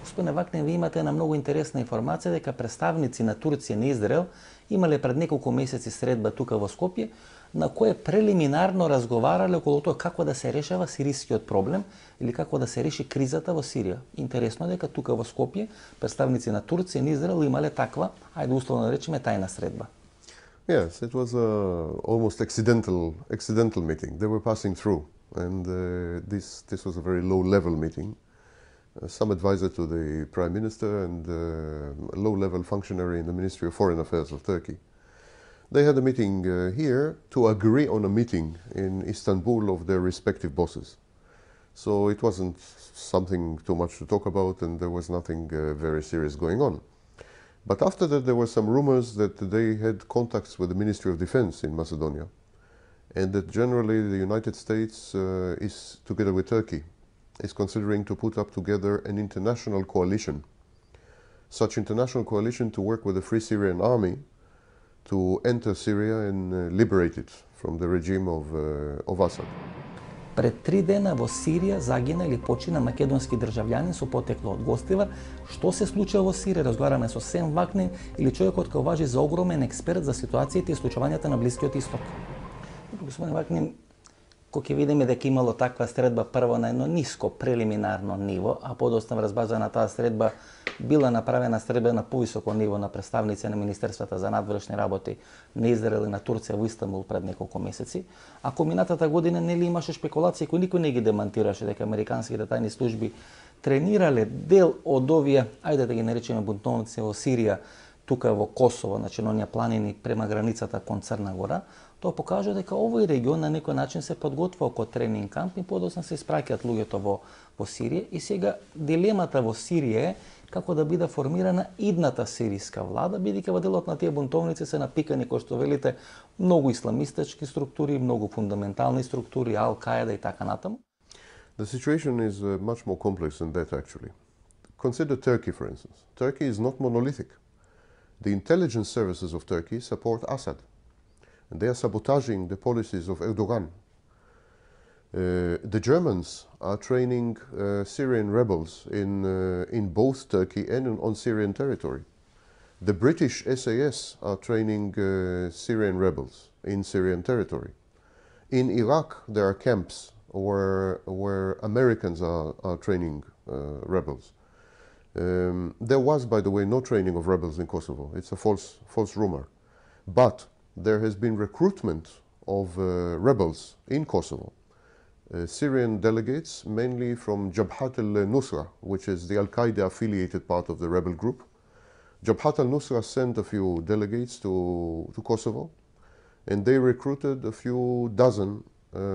Господине Вакнин, ви имате една много интересна информација дека представници на Турција и Израел имале пред неколку месеци средба тука во Скопје, на која прелиминарно разговарале околу тоа како да се решава сирискиот проблем или како да се реши кризата во Сирија. Интересно дека тука во Скопје представници на Турција и Израел имале таква, ајде условно да речеме, тајна средба. Yes, it was a almost accidental meeting. They were passing through, and this was a very low-level meeting. Some advisor to the Prime Minister and a low-level functionary in the Ministry of Foreign Affairs of Turkey. They had a meeting here to agree on a meeting in Istanbul of their respective bosses. So it wasn't something too much to talk about, and there was nothing very serious going on. But after that, there were some rumors that they had contacts with the Ministry of Defense in Macedonia, and that generally the United States is, together with Turkey, is considering to put up together an international coalition. Such international coalition to work with the Free Syrian Army to enter Syria and liberate it from the regime of Assad. Пред 3 дена во Сирија загина или почина македонски државјанин со потекло од гостивар. Што се случува во Сирија? Разговараме со Сем Вакнин или човекот кој важи за огромен експерт за ситуацијите и случувањата на Блискиот Исток. Господин Вакнин, кога ќе видиме дека имало таква средба прво на едно ниско прелиминарно ниво, а подоцна врз база на таа средба била направена средба на повисоко ниво на представници на Министерствата за надворешни работи на Израел и на Турција во Истанбул пред неколку месеци. Ако минатата година нели имаше спекулации кои никој не ги демантираше дека американските тајни служби тренирале дел од овие, ајде да ги наречеме бунтовници во Сирија, тука во Косово, значи на оние планини према границата кон Црна Гора, тоа покажува дека овој регион на некој начин се подготвува како тренинг камп и подоцна се испраќаат луѓето во Сирија. И сега дилемата во Сирија е како да биде формирана идната сириска влада, бидејќи во делот на тие бунтовници се напикани, кој што велите, многу исламистички структури, многу фундаментални структури, Ал-Кајда и така натаму. The situation is much more complex than that, actually. Consider Turkey, for instance. Turkey is not monolithic. The intelligence services of Turkey support Assad, and they are sabotaging the policies of Erdogan. The Germans are training Syrian rebels in both Turkey and on Syrian territory. The British SAS are training Syrian rebels in Syrian territory. In Iraq, there are camps where Americans are training rebels. There was, by the way, no training of rebels in Kosovo. It's a false rumor. But there has been recruitment of rebels in Kosovo. Syrian delegates, mainly from Jabhat al-Nusra, which is the Al-Qaeda affiliated part of the rebel group. Jabhat al-Nusra sent a few delegates to Kosovo, and they recruited a few dozen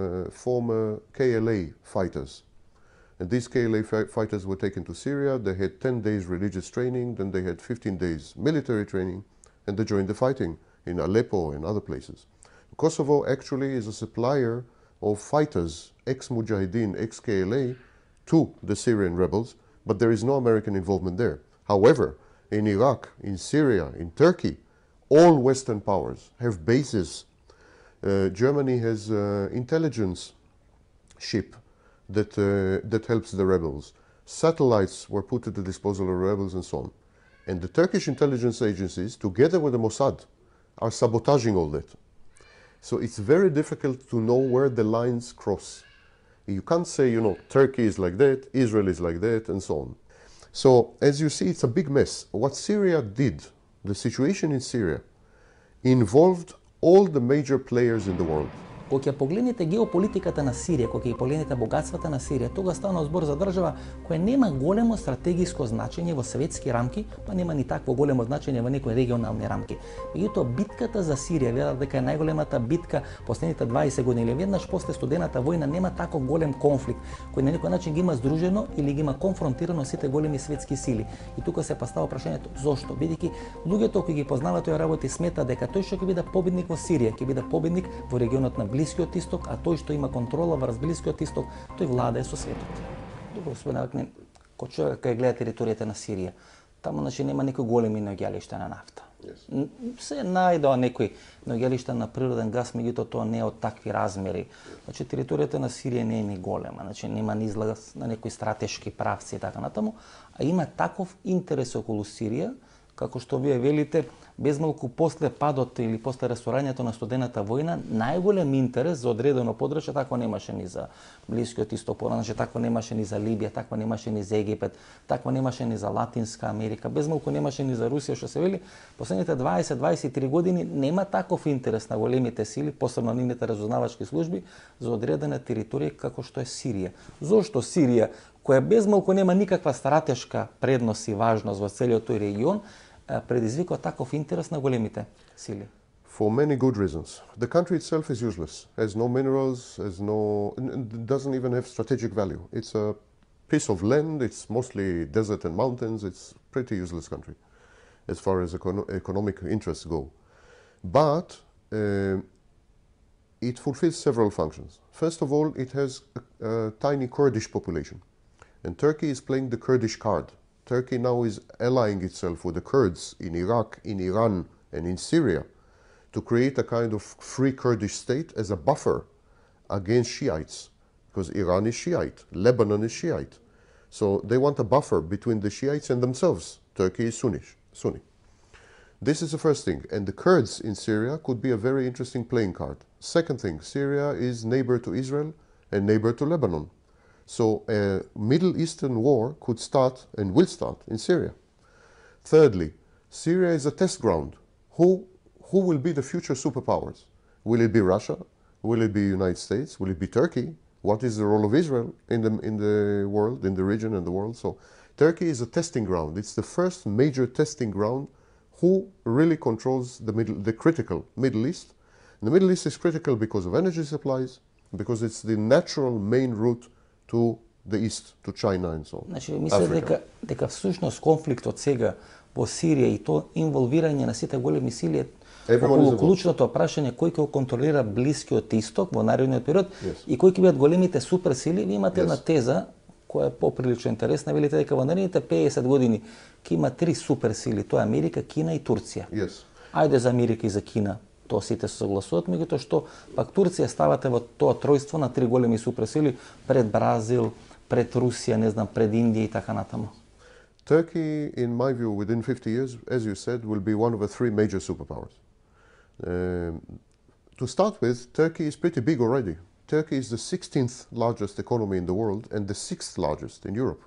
former KLA fighters. And these KLA fighters were taken to Syria. They had 10 days religious training, then they had 15 days military training, and they joined the fighting in Aleppo and other places. Kosovo actually is a supplier of fighters, ex-Mujahideen, ex-KLA, to the Syrian rebels, but there is no American involvement there. However, in Iraq, in Syria, in Turkey, all Western powers have bases. Germany has intelligence ship that helps the rebels. Satellites were put at the disposal of rebels and so on. And the Turkish intelligence agencies, together with the Mossad, are sabotaging all that. So it's very difficult to know where the lines cross. You can't say, Turkey is like that, Israel is like that, and so on. So, as you see, it's a big mess. What Syria did, the situation in Syria, involved all the major players in the world. Кога ќе погледнете геополитиката на Сирија, кога ќе погледнете богатствата на Сирија, тога стана збор за држава која нема големо стратегиско значење во светски рамки, па нема ни такво големо значење во некои регионални рамки. Меѓутоа, битката за Сирија, велат дека е најголемата битка последните 20 години, или веднаш после студената војна нема тако голем конфликт, кој на некој начин ги има здружено или ги има конфронтирано сите големи светски сили. И тука се поставува прашањето зошто? Бидејќи луѓето кои ги познаваат тој работи смета дека тој што ќе биде победник во Сирија, ќе биде победник во регионот на Блискиот Исток, а тој што има контрола врз Блискиот Исток, тој владее со светот. Добро, господин Вакнин, кој човек кај гледа територијата на Сирија, таму нема некои големи наоѓалишта на нафта. Се најдоа некои наоѓалишта на природен газ, меѓутоа тоа не е од такви размери. Значи територијата на Сирија не е ни голема, значи нема ни излаз на некои стратешки правци и така натаму, а има таков интерес околу Сирија, како што вие велите, безмалку после падот или после расторањето на студената војна, најголем интерес за одредено подрачје такво немаше ни за Блискиот исток, значи такво немаше ни за Либија, такво немаше ни за Египет, такво немаше ни за Латинска Америка, безмалку немаше ни за Русија, што се вели, последните 20-23 години нема таков интерес на големите сили, посебно нивните разузнавачки служби, за одредена територија како што е Сирија. Зошто Сирија, која безмалку нема никаква стратешка предност и важност во целиот тој регион, предизвикува таков интерес на големите сили? For many good reasons. The country itself is useless, has no minerals, doesn't even have strategic value. It's a piece of land, it's mostly desert and mountains, it's a pretty useless country as far as economic interests go. But it fulfills several functions. First of all, it has a tiny Kurdish population. And Turkey is playing the Kurdish card. Turkey now is allying itself with the Kurds in Iraq, in Iran, and in Syria to create a kind of free Kurdish state as a buffer against Shiites, because Iran is Shiite, Lebanon is Shiite. So they want a buffer between the Shiites and themselves. Turkey is Sunni. This is the first thing. And the Kurds in Syria could be a very interesting playing card. Second thing, Syria is neighbor to Israel and neighbor to Lebanon. So a Middle Eastern war could start and will start in Syria. Thirdly, Syria is a test ground. Who will be the future superpowers? Will it be Russia? Will it be United States? Will it be Turkey? What is the role of Israel in the world, in the region and the world? So Turkey is a testing ground. It's the first major testing ground. Who really controls the critical Middle East? And the Middle East is critical because of energy supplies, because it's the natural main route to the east, to China and so on. Значи, мислите дека всушност конфликтот сега во Сирија и то инволвирање на сите големи сили е околу клучното прашање кој ќе контролира Блискиот исток во наредниот период и кои ќе бидат големите суперсили. Ви имате една теза која е поприлично интересна, велите дека во наредните 50 години ќе има 3 суперсили, тоа е Америка, Кина и Турција. Ајде за Америка и за Кина, тоа сите се согласуваат, меѓутоа што пак Турција ставате во тоа тројство на 3 големи суперсили пред Бразил, пред Русија, не знам, пред Индија и така натаму. Turkey, in my view, within 50 years, as you said, will be one of the 3 major superpowers. To start with, Turkey is pretty big already. Turkey is the 16th largest economy in the world and the 6th largest in Europe.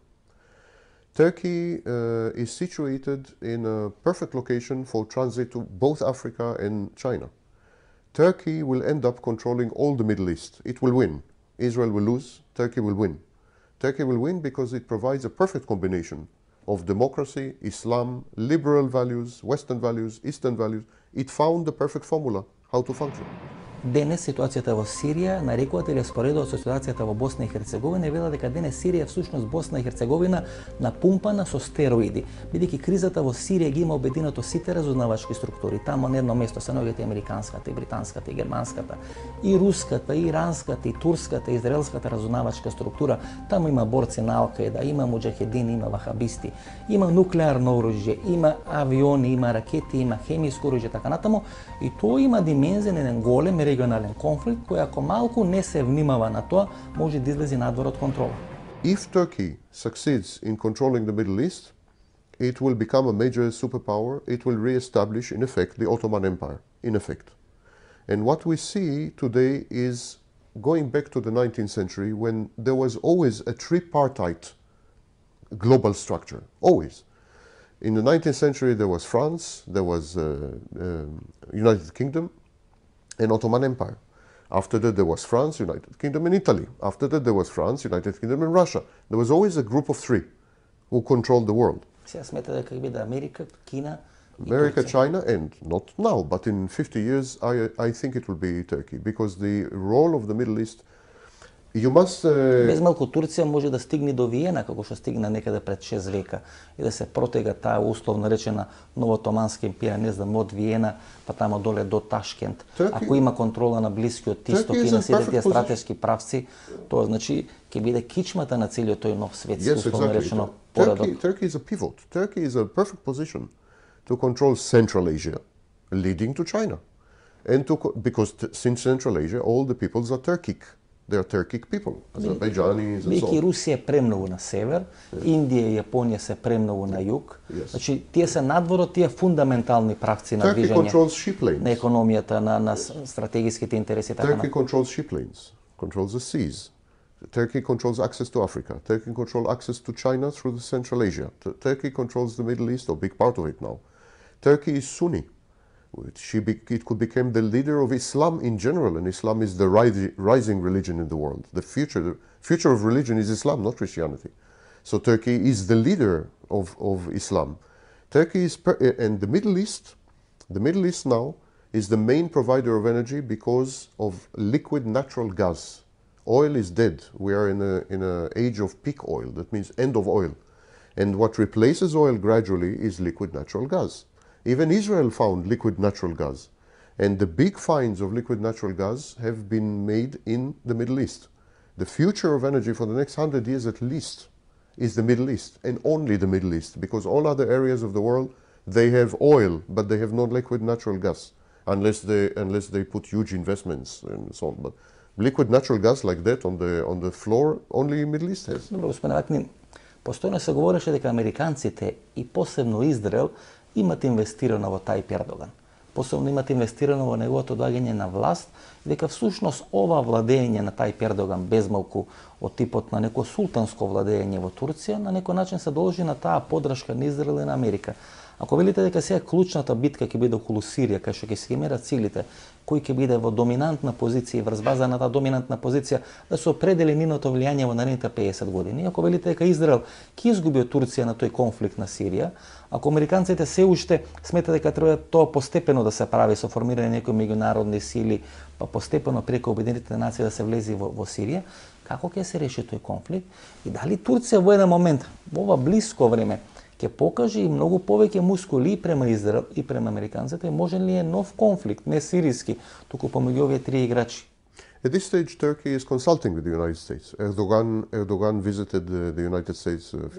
Turkey is situated in a perfect location for transit to both Africa and China. Turkey will end up controlling all the Middle East. It will win. Israel will lose, Turkey will win. Turkey will win because it provides a perfect combination of democracy, Islam, liberal values, Western values, Eastern values. It found the perfect formula how to function. Денес ситуацијата во Сирија нарекуваат или споредуваат со ситуацијата во Босна и Херцеговина и велат дека денес Сирија всушност Босна и Херцеговина напумпана со стероиди, бидејќи кризата во Сирија ги има обединето сите разузнавачки структури. Таму на едно место се наоѓаат и американската, и британската, и германската, и руската, и иранската, и турската, и израелската разузнавачка структура. Таму има борци на Ал-Каида, има муџахедини, има вахабисти, има нуклеарно оружје, има авиони, има ракети, има хемиско оружје, така натаму. И тоа има димензија на еден голем регионален конфликт кој ако малку не се внимава на тоа, може да излезе надвор од контрола. If Turkey succeeds in controlling the Middle East, it will become a major superpower. It will re-establish, in effect, the Ottoman Empire, in effect. And what we see today is going back to the 19th century when there was always a tripartite global structure, always. In the 19th century there was France, there was United Kingdom, and Ottoman Empire. After that there was France, United Kingdom and Italy. After that there was France, United Kingdom and Russia. There was always a group of 3 who controlled the world. Сега смета дека ќе биде Америка, Кина и America, China, and not now, but in 50 years I think it will be Turkey, because the role of the Middle East, you must... Без малку Турција може да стигне до Виена, како што стигна некаде пред 6 века, и да се протега таа условно речена новотоманска империја, не знам, од Виена, па тамо доле до Ташкент. Ако има контрола на Блискиот исток и на сите тие стратешки правци, тоа значи ќе биде кичмата на целиот тој нов светски, условно речено, поредок. Turkey is a pivot. Turkey is a perfect position to control Central Asia, leading to China. And because since Central Asia, all the peoples are Turkic. They are Turkic people, Azerbaijanis and so Бидејќи on. Русија е премногу на север, Индија и Јапонија се премногу на југ. Значи, тие се надвор од тие фундаментални правци на Turkey движење controls ship lanes. на економијата, на стратегиските интереси и така Turkey controls ship lanes, controls the seas. Turkey controls access to Africa. Turkey controls access to China through the Central Asia. Turkey controls the Middle East, or a big part of it now. Turkey is Sunni. It could become the leader of Islam in general, and Islam is the rising religion in the world. The future of religion is Islam, not Christianity. So Turkey is the leader of Islam. Turkey is, and the Middle East now is the main provider of energy because of liquid natural gas. Oil is dead. We are in an age of peak oil. That means end of oil. And what replaces oil gradually is liquid natural gas. Even Israel found liquid natural gas. And the big finds of liquid natural gas have been made in the Middle East. The future of energy for the next 100 years at least is the Middle East, and only the Middle East, because all other areas of the world, they have oil, but they have no liquid natural gas, unless they put huge investments and so on. But liquid natural gas like that on the floor, only Middle East has. Добро, господин Вакнин, постојано се говореше дека американците и посебно Израел имат инвестирано во Тајип Ердоган. Посебно имат инвестирано во неговото доаѓање на власт, дека всушност ова владење на Тајип Ердоган безмалку од типот на неко султанско владење во Турција на некој начин се должи на таа поддршка на Израел и на Америка. Ако велите дека сега клучната битка ќе биде околу Сирија, кај што ќе се мерат силите, кој ќе биде во доминантна позиција и врз база на таа доминантна позиција да се определи нивното влијание во наредните 50 години. Ако велите дека Израел ќе изгуби од Турција на тој конфликт на Сирија, ако американците се уште сметат дека треба тоа постепено да се прави со формирање некои меѓународни сили, па постепено преку Обединетите нации да се влези во Сирија, како ќе се реши тој конфликт и дали Турција во еден момент, во ова блиско време, ќе покаже и многу повеќе мускули и према Израел и према американците, можен ли е нов конфликт, не сириски, туку помеѓу овие три играчи? At this stage, Turkey is consulting with the United States. Erdogan visited the United States a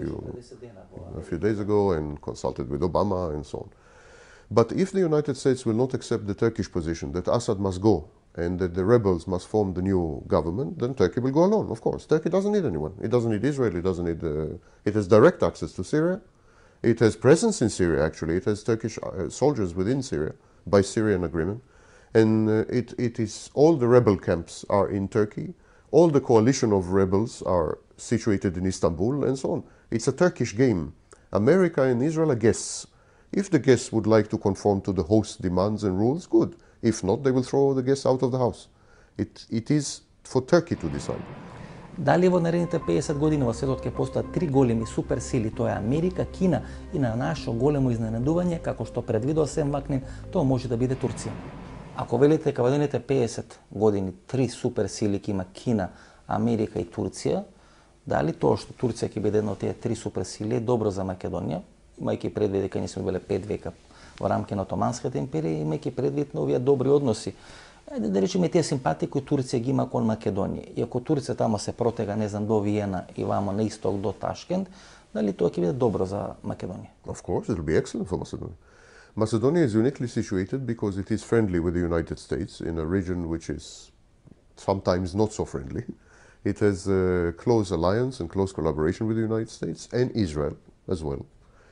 few days ago and consulted with Obama and so on. But if the United States will not accept the Turkish position that Assad must go and that the rebels must form the new government, then Turkey will go alone, of course. Turkey doesn't need anyone. It doesn't need Israel. It doesn't need. It has direct access to Syria. It has presence in Syria, actually. It has Turkish soldiers within Syria by Syrian agreement. And it is all the rebel camps are in Turkey. All the coalition of rebels are situated in Istanbul and so on. It's a Turkish game. America and Israel are guests. If the guests would like to conform to the host demands and rules, good. If not, they will throw the guests out of the house. It is for Turkey to decide. Дали во наредните 50 години во светот ќе постојат три големи суперсили, тоа е Америка, Кина и на нашо големо изненадување, како што предвидува Сем Вакнин, тоа може да биде Турција. Ако велите дека во наредните 50 години три суперсили ќе има Кина, Америка и Турција, дали тоа што Турција ќе биде една од тие три суперсили е добро за Македонија, имајќи предвид дека ние сме биле 5 века во рамки на Отоманската империја, имајќи предвид на овие добри односи. Ајде да речеме тие симпатии кои Турција ги има кон Македонија. И ако Турција тамо се протега, не знам, до Виена и вамо на исток до Ташкент, дали тоа ќе биде добро за Македонија? Of course, it will be excellent for Macedonia. Macedonia is uniquely situated because it is friendly with the United States in a region which is sometimes not so friendly. It has a close alliance and close collaboration with the United States and Israel as well.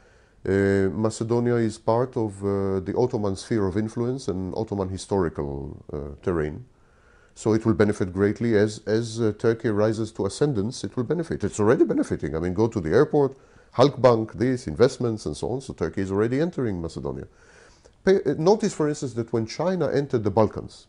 Macedonia is part of the Ottoman sphere of influence and Ottoman historical terrain. So it will benefit greatly as Turkey rises to ascendance, it will benefit. It's already benefiting. I mean, go to the airport, Halkbank, these investments and so on. So Turkey is already entering Macedonia. Notice, for instance, that when China entered the Balkans,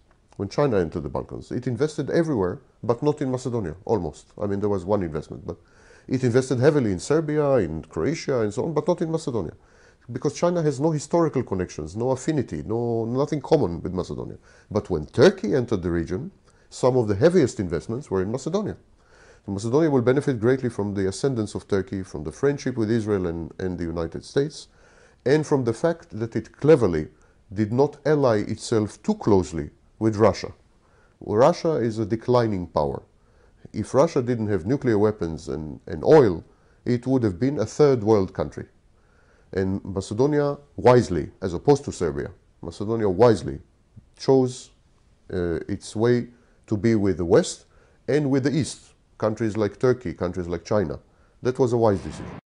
it invested everywhere, but not in Macedonia, almost. I mean, there was one investment, but it invested heavily in Serbia, in Croatia, and so on, but not in Macedonia. Because China has no historical connections, no affinity, nothing common with Macedonia. But when Turkey entered the region, some of the heaviest investments were in Macedonia. So Macedonia will benefit greatly from the ascendance of Turkey, from the friendship with Israel and the United States, and from the fact that it cleverly did not ally itself too closely with Russia. Russia is a declining power. If Russia didn't have nuclear weapons and oil, it would have been a third world country. And Macedonia wisely, as opposed to Serbia, Macedonia wisely chose its way to be with the West and with the East, countries like Turkey, countries like China. That was a wise decision.